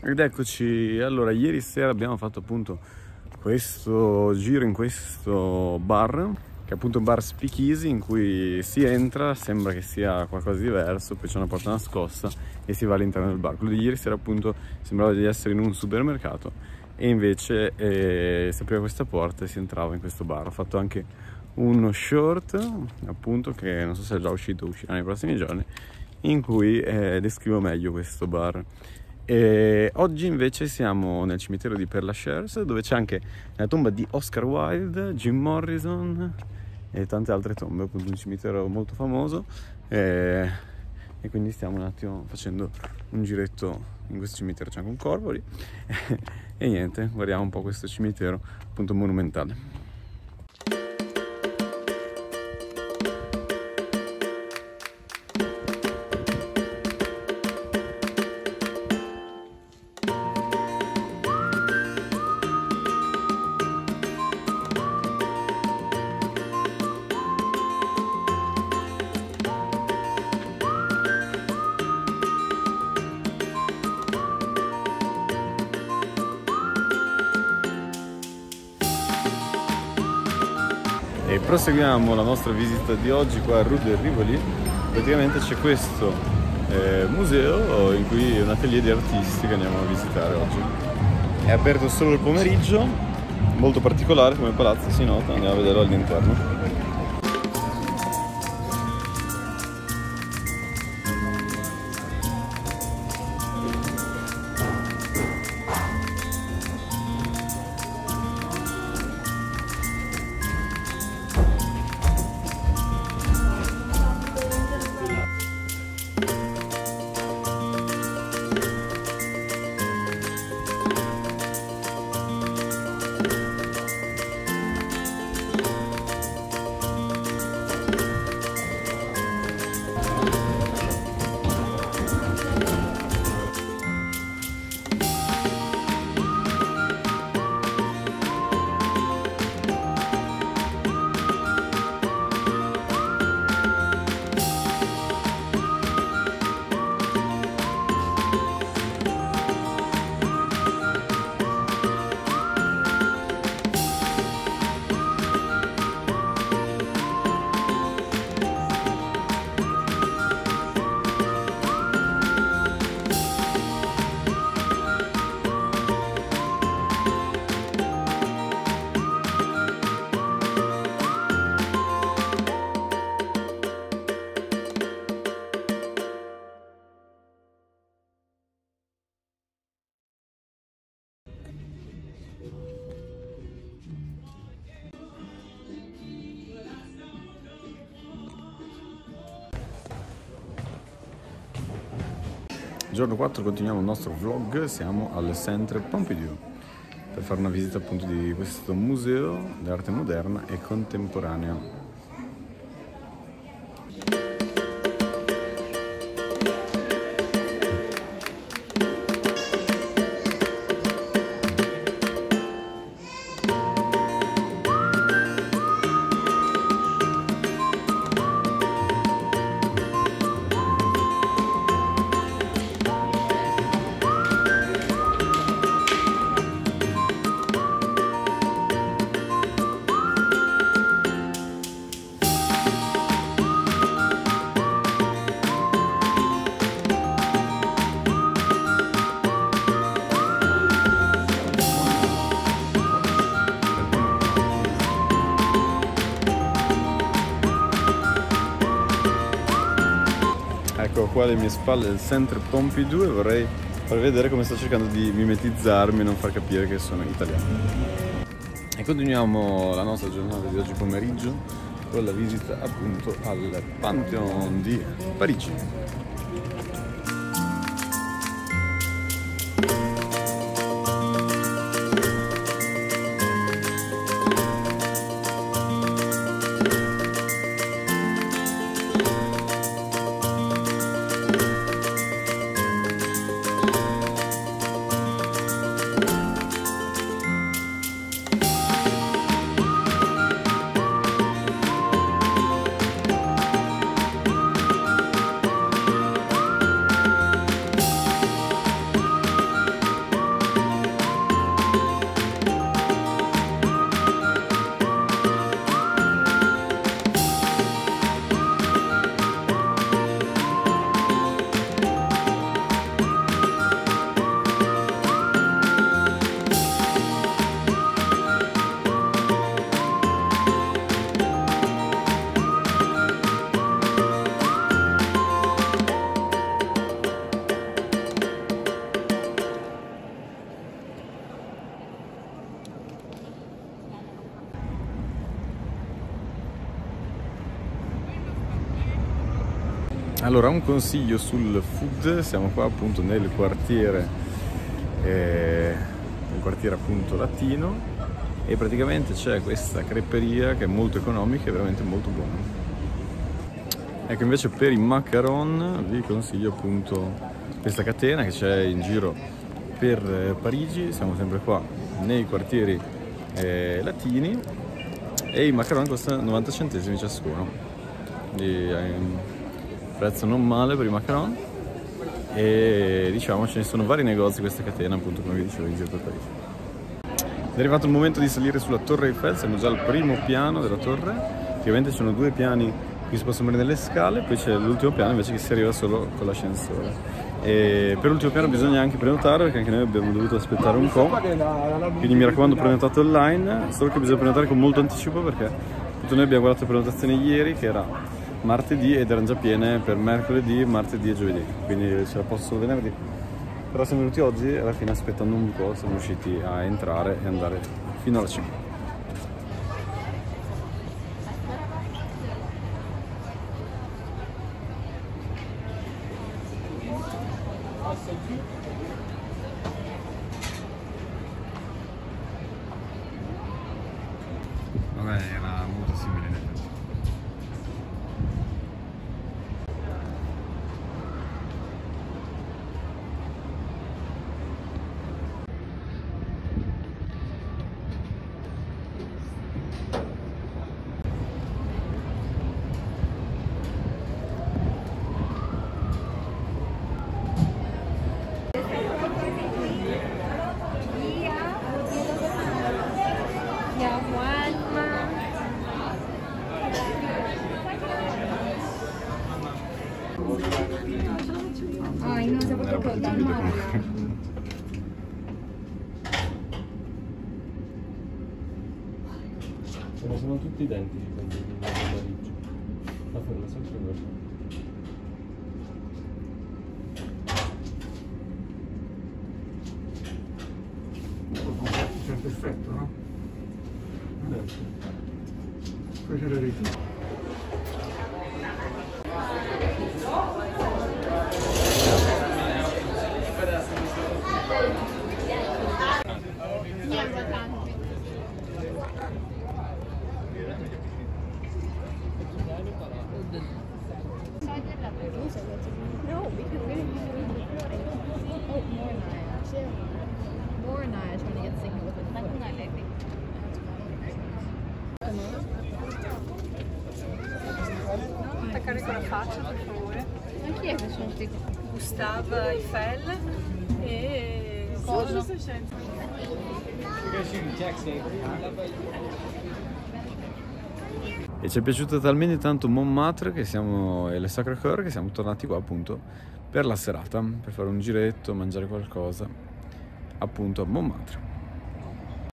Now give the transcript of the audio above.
Ed eccoci, allora ieri sera abbiamo fatto appunto questo giro in questo bar, che è appunto un bar speakeasy in cui si entra, sembra che sia qualcosa di diverso, poi c'è una porta nascosta e si va all'interno del bar. Quello di ieri sera appunto sembrava di essere in un supermercato e invece si apriva questa porta e si entrava in questo bar. Ho fatto anche uno short appunto che non so se è già uscito o uscirà nei prossimi giorni, in cui descrivo meglio questo bar. E oggi invece siamo nel cimitero di Père Lachaise, dove c'è anche la tomba di Oscar Wilde, Jim Morrison e tante altre tombe, appunto un cimitero molto famoso, e quindi stiamo un attimo facendo un giretto in questo cimitero. C'è anche un corvo lì e niente, guardiamo un po' questo cimitero appunto monumentale. E proseguiamo la nostra visita di oggi qua a Rue de Rivoli. Praticamente c'è questo museo in cui è un atelier di artisti che andiamo a visitare oggi. È aperto solo il pomeriggio, molto particolare come palazzo, si nota, andiamo a vederlo all'interno. Giorno 4, continuiamo il nostro vlog, siamo al Centre Pompidou per fare una visita appunto di questo museo d'arte moderna e contemporanea. Ecco qua alle mie spalle il Centre Pompidou e vorrei farvi vedere come sto cercando di mimetizzarmi e non far capire che sono italiano. E continuiamo la nostra giornata di oggi pomeriggio con la visita appunto al Pantheon di Parigi. Allora, un consiglio sul food: siamo qua appunto nel quartiere appunto latino, e praticamente c'è questa creperia che è molto economica e veramente molto buona. Ecco, invece per i macaron vi consiglio appunto questa catena che c'è in giro per Parigi. Siamo sempre qua nei quartieri latini e i macaron costano 90 centesimi ciascuno, quindi è un prezzo non male per i macaron, e diciamo ce ne sono vari negozi questa catena, appunto, come vi dicevo, in giro per Parigi. È arrivato il momento di salire sulla Torre Eiffel. Siamo già al primo piano della torre. Ovviamente ci sono due piani qui si possono prendere le scale, poi c'è l'ultimo piano invece che si arriva solo con l'ascensore. E per l'ultimo piano bisogna anche prenotare, perché anche noi abbiamo dovuto aspettare un po', quindi mi raccomando, prenotate online, solo che bisogna prenotare con molto anticipo, perché appunto noi abbiamo guardato le prenotazioni ieri, che era martedì, ed erano già piene per mercoledì, martedì e giovedì, quindi ce la posso solo venerdì. Però siamo venuti oggi e alla fine, aspettando un po', siamo riusciti a entrare e andare fino alla cima. Vabbè, era molto simile in effetti. Ay, no sé por qué quedó tan mala. Sono tutti identici quelli di Parigi. La forma è sempre quella. È perfetto, no? Poi c'è la rete. No, because we didn't have any recording. Oh, more Naya. More Naya trying to get signal with his foot. Attaccare con la faccia, per favore. Ma chi è che sono questi? Gustave Eiffel e cosa? E ci è piaciuto talmente tanto Montmartre e le Sacré-Cœur che siamo tornati qua appunto per la serata, per fare un giretto, mangiare qualcosa appunto a Montmartre.